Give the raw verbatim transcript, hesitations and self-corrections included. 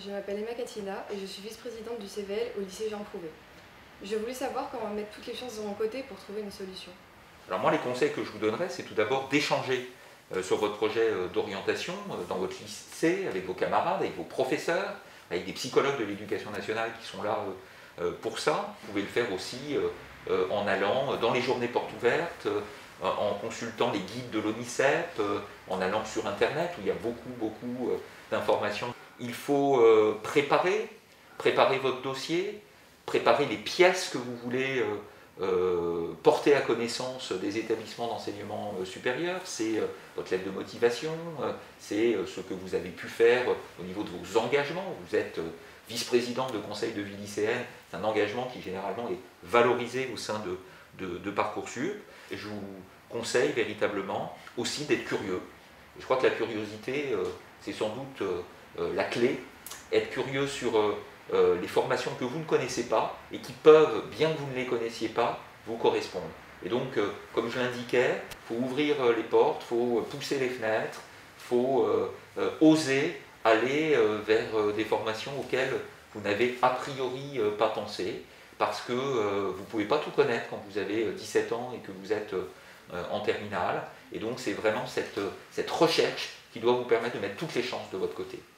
je m'appelle Emma Katina et je suis vice-présidente du C V L au lycée Jean Prouvé. Je voulais savoir comment mettre toutes les chances de mon côté pour trouver une solution. Alors moi, les conseils que je vous donnerais, c'est tout d'abord d'échanger euh, sur votre projet euh, d'orientation euh, dans votre lycée, avec vos camarades, avec vos professeurs, avec des psychologues de l'éducation nationale qui sont là euh, euh, pour ça. Vous pouvez le faire aussi euh, euh, en allant dans les journées portes ouvertes, euh, en consultant les guides de l'ONICEP, euh, en allant sur Internet où il y a beaucoup, beaucoup euh, d'informations. Il faut euh, préparer, préparer votre dossier, préparer les pièces que vous voulez euh, euh, porter à connaissance des établissements d'enseignement euh, supérieur. C'est euh, votre lettre de motivation, euh, c'est euh, ce que vous avez pu faire euh, au niveau de vos engagements. Vous êtes euh, vice-président de conseil de vie lycéenne, c'est un engagement qui généralement est valorisé au sein de, de, de Parcoursup. Et je vous conseille véritablement aussi d'être curieux. Et je crois que la curiosité, euh, c'est sans doute euh, euh, la clé. Être curieux sur euh, euh, les formations que vous ne connaissez pas et qui peuvent, bien que vous ne les connaissiez pas, vous correspondre. Et donc, euh, comme je l'indiquais, il faut ouvrir euh, les portes, il faut pousser les fenêtres, il faut euh, euh, oser aller euh, vers euh, des formations auxquelles vous n'avez a priori euh, pas pensé, parce que euh, vous ne pouvez pas tout connaître quand vous avez dix-sept ans et que vous êtes euh, en terminale. Et donc c'est vraiment cette, cette recherche qui doit vous permettre de mettre toutes les chances de votre côté.